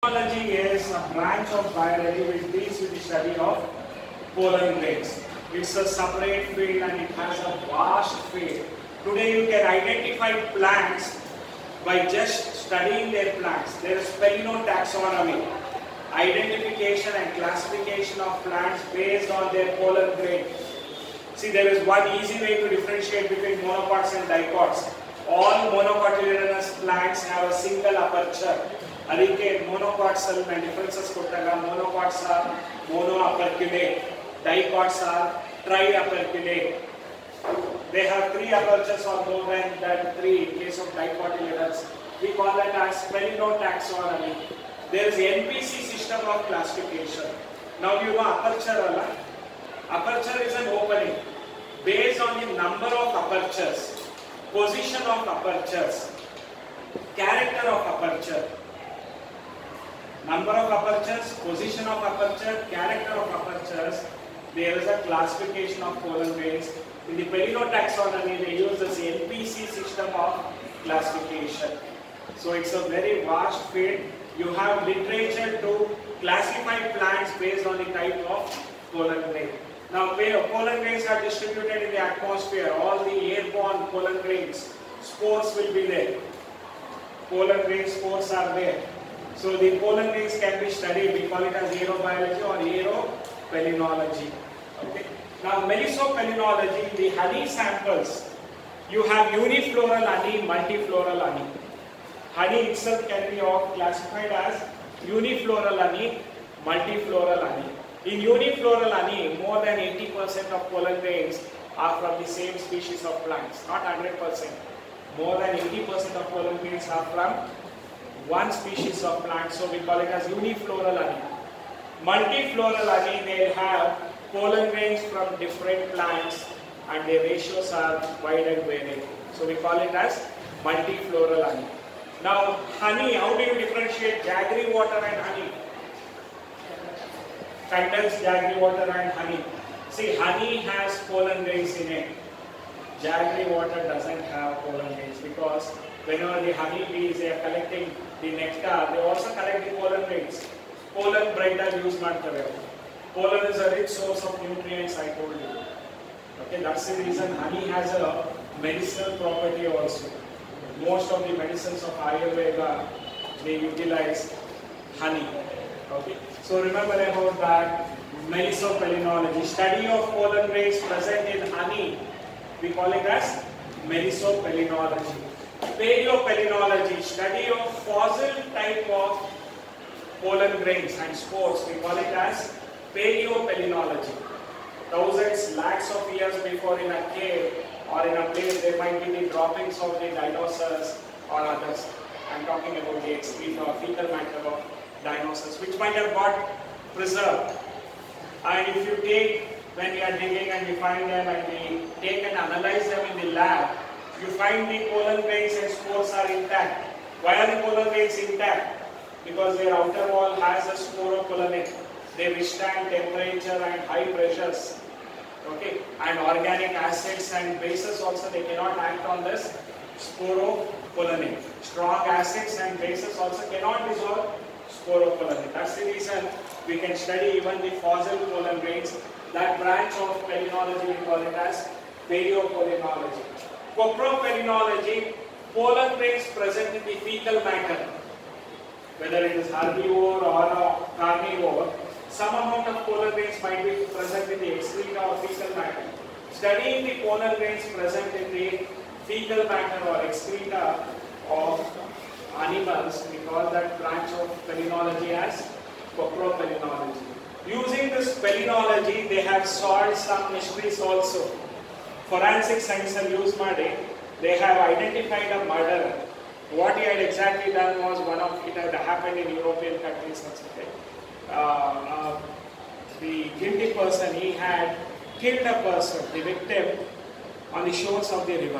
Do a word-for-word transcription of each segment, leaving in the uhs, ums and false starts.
Palynology is a branch of biology which deals with the study of pollen grains. It's a separate field and it has a vast field. Today you can identify plants by just studying their plants. There is Palynotaxonomy, identification and classification of plants based on their pollen grain. See, there is one easy way to differentiate between monocots and dicots. All monocotyledonous plants have a single aperture. ಅದಕ್ಕೆ monocots ಅಲ್ಲಿ differences ಕೊಟ್ಟಾಗ monocots are monoaperculate, dicots are triaperculate. They have three apertures or more than that three in case of dicotyledons. We call that as Palynotaxonomy. There is N P C system of classification. Now you know aperture alla? Aperture is an opening. Based on the number of apertures, position of apertures, character of aperture, number of apertures, position of aperture, character of apertures, there is a classification of pollen grains. In the Palynotaxonomy, they use this N P C system of classification. So it's a very vast field. You have literature to classify plants based on the type of pollen grain. Now, pollen grains are distributed in the atmosphere. All the airborne pollen grains, spores will be there. Pollen grain spores are there. So the pollen grains can be studied. We call it as aerobiology or aeropalynology. Okay. Now, Melissopalynology, the honey samples, you have unifloral honey, multifloral honey. Honey itself can be classified as unifloral honey, multifloral honey. In unifloral honey, more than eighty percent of pollen grains are from the same species of plants, not one hundred percent. More than eighty percent of pollen grains are from one species of plant, so we call it as unifloral honey. Multifloral honey, they have pollen grains from different plants and their ratios are wide and varied. So we call it as multifloral honey. Now, honey, how do you differentiate jaggery water and honey? Condensed jaggery water and honey. See, honey has pollen grains in it. Jaggery water doesn't have pollen grains because whenever the honey bees they are collecting the nectar, they also collect the pollen grains. Pollen bread are used not available. Pollen is a rich source of nutrients, I told you. Okay, that's the reason honey has a medicinal property also. Most of the medicines of Ayurveda, they utilize honey. Okay, so remember about that Melissopalynology, study of pollen grains present in honey. We call it as Melissopalynology. Paleopalynology, study of fossil type of pollen grains and spores. We call it as Paleopalynology. Thousands, lakhs of years before in a cave or in a place there might be the droppings of the dinosaurs or others. I am talking about the excreta or fecal matter of dinosaurs which might have got preserved. And if you take, when we are digging and we find them and we take and analyze them in the lab, you find the pollen grains and spores are intact. Why are the pollen grains intact? Because their outer wall has a sporopollenin. They withstand temperature and high pressures. Okay, and organic acids and bases also they cannot act on this sporopollenin. Strong acids and bases also cannot dissolve sporopollenin. That's the reason we can study even the fossil pollen grains. That branch of palynology we call it as Paleopalynology. Copropalynology, pollen grains present in the fecal matter, whether it is herbivore or a carnivore, some amount of pollen grains might be present in the excreta or fecal matter. Studying the pollen grains present in the fecal matter or excreta of animals, we call that branch of palynology as Copropalynology. Using this palynology, they have solved some mysteries also. Forensic science and use made, they have identified a murderer. What he had exactly done was one of it had happened in European countries. Uh, uh, the guilty person, he had killed a person, the victim, on the shores of the river.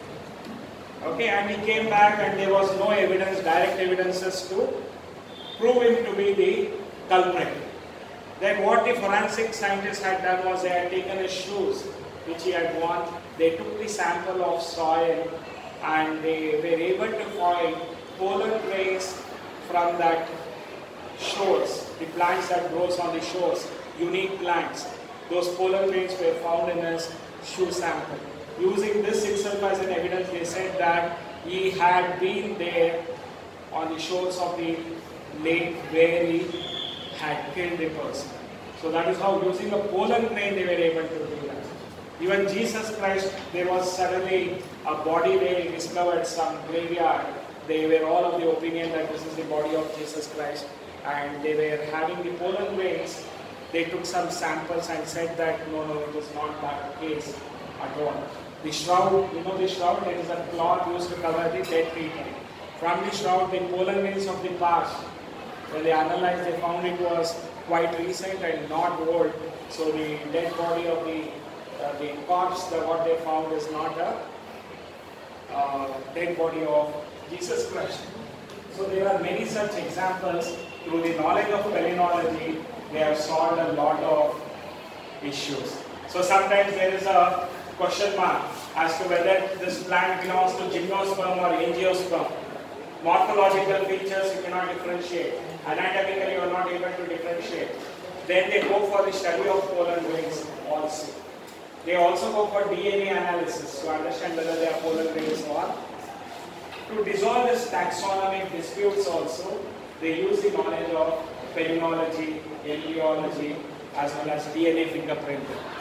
Okay, and he came back and there was no evidence, direct evidences to prove him to be the culprit. Then what the forensic scientists had done was they had taken his shoes which he had worn, they took the sample of soil and they were able to find pollen grains from that shores, the plants that grows on the shores, unique plants. Those pollen grains were found in his shoe sample. Using this itself as an evidence, they said that he had been there on the shores of the lake where he had killed the person. So that is how, using a pollen grain, they were able to do that. Even Jesus Christ, there was suddenly a body where he discovered some graveyard. They were all of the opinion that this is the body of Jesus Christ, and they were having the pollen grains. They took some samples and said that no, no, it was not that case at all. The shroud, you know the shroud, it is a cloth used to cover the dead people. From the shroud, the pollen grains of the past, when they analyzed, they found it was quite recent and not old. So the dead body of the uh, the corpse, that what they found is not a uh, dead body of Jesus Christ. So there are many such examples. Through the knowledge of palynology, they have solved a lot of issues. So sometimes there is a question mark as to whether this plant belongs to gymnosperm or angiosperm. Morphological features you cannot differentiate. Anatomically you are not able to differentiate. Then they go for the study of pollen grains also. They also go for D N A analysis to understand whether they are pollen grains or not. To dissolve this taxonomic disputes also, they use the knowledge of palynology, embryology, as well as D N A fingerprinting.